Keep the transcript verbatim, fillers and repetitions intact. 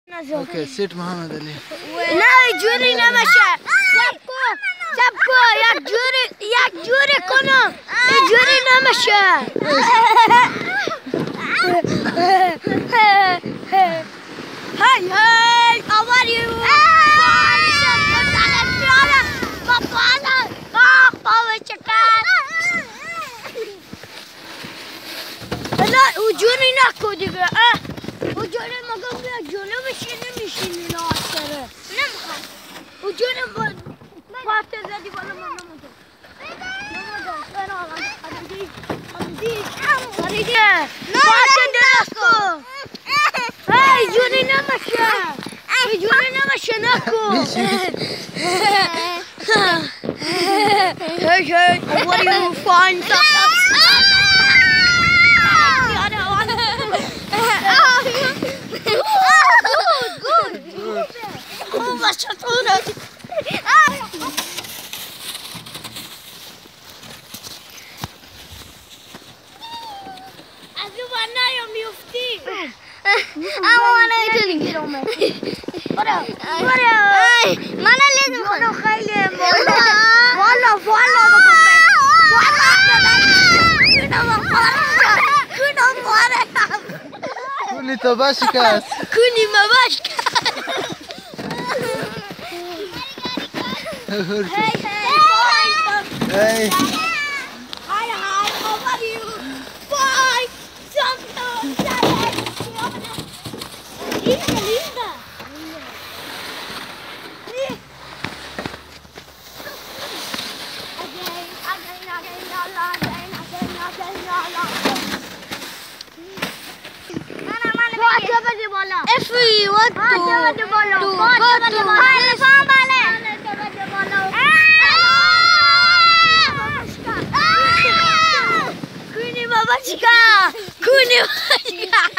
اوكي سيت محمد علي. نه جوری نمیشه. سبکو سبکو یک جوری یک جوری کنم. این جوری نمیشه. Hey hey, how are you? لا وجوني ناكو دیگه اه وجوني مگم بیا جونو بشینی میشینی نه اکثره نمیخوام وجوني پاتر زدی بالا من نمیدونم نمیدونم برو آدی آدی آدی پاتر درستو هی جوني نمیشه هی جوني نمیشه نکو هی هی what do you find كوني تباشكاس كوني ما باشكاس هاي Hi, hi, how are you? Bye! Linda, linda! Again, again, again, la, again, again, again, la, Mana, mana, what cover the ball? If we want to, cover the ball. To go to this. Cover the ball. Kuni babachka! Kuni babachka!